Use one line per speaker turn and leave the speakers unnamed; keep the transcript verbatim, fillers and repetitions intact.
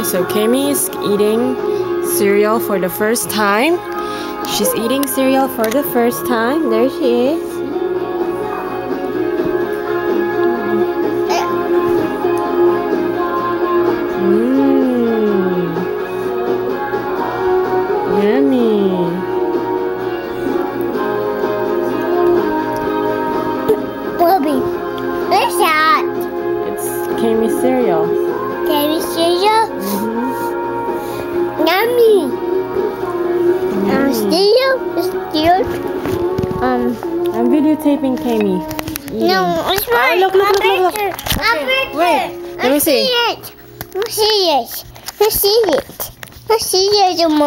so Kami is eating cereal for the first time. She's eating cereal for the first time. There she is. Mmm. Yummy.
Bobby, what's that?
It's Kami cereal.
Kami cereal?
Mm-hmm.
Yummy. Um,
Yummy.
cereal? Cereal? Um,
I'm videotaping Kami eating.
no, it's fine.
Oh, look, look, look, look, look.
Okay,
wait. Let me see.
Let's see it. Let's see it. Let's see it. Let's see it.